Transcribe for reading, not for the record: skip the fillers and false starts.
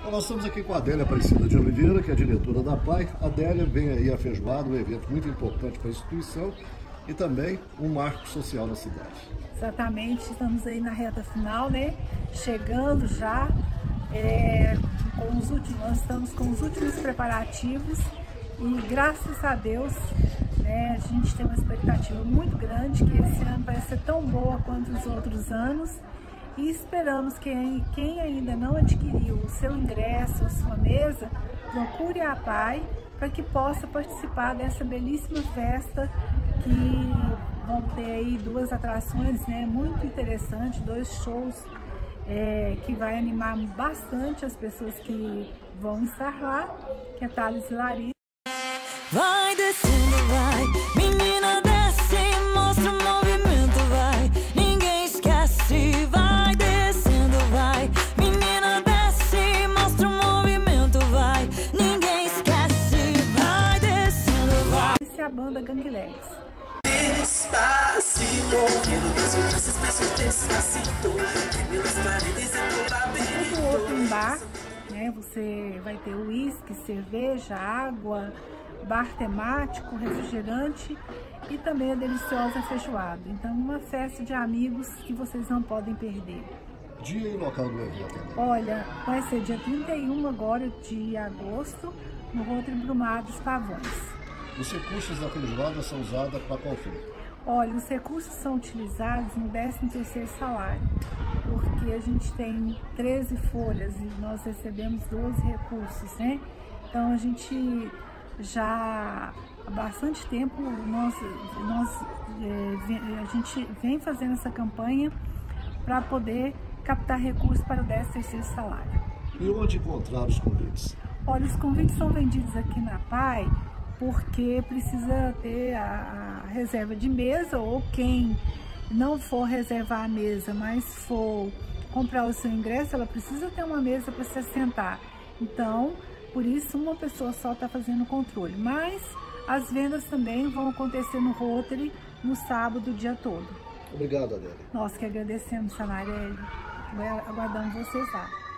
Nós estamos aqui com a Adélia Aparecida de Oliveira, que é a diretora da PAI. A Adélia vem aí a Feijoada, um evento muito importante para a instituição e também um marco social na cidade. Exatamente, estamos aí na reta final, né? Chegando já, nós estamos com os últimos preparativos e graças a Deus, né, a gente tem uma expectativa muito grande que esse ano vai ser tão boa quanto os outros anos. E esperamos que quem ainda não adquiriu o seu ingresso, a sua mesa, procure a PAI para que possa participar dessa belíssima festa, que vão ter aí duas atrações, né, muito interessantes, dois shows que vai animar bastante as pessoas que vão estar lá, que é Thales e Larissa. Vai descendo, vai, menina desce, mostra o movimento, vai, ninguém esquece, vai descendo, vai, menina desce, mostra o movimento, vai, ninguém esquece, vai descendo, vai. Essa é a banda Gang Legs. No open bar, né, você vai ter uísque, cerveja, água, bar temático, refrigerante e também a deliciosa feijoada. Então, uma festa de amigos que vocês não podem perder. Dia e local do evento. Olha, vai ser dia 31 agora de agosto, no Rotary Brumadres Pavões. Os recursos da feijoada são usados para qual fim? Olha, os recursos são utilizados no 13º salário, porque a gente tem 13 folhas e nós recebemos 12 recursos, né? Então a gente já há bastante tempo a gente vem fazendo essa campanha para poder captar recursos para o 13º salário. E onde encontrar os convites? Olha, os convites são vendidos aqui na PAI porque precisa ter a reserva de mesa, ou quem não for reservar a mesa, mas for comprar o seu ingresso, ela precisa ter uma mesa para se assentar. Então, por isso uma pessoa só está fazendo o controle. Mas as vendas também vão acontecer no Rotary no sábado o dia todo. Obrigado, Adélia. Nós que agradecemos, Sanarelli. Aguardamos vocês lá.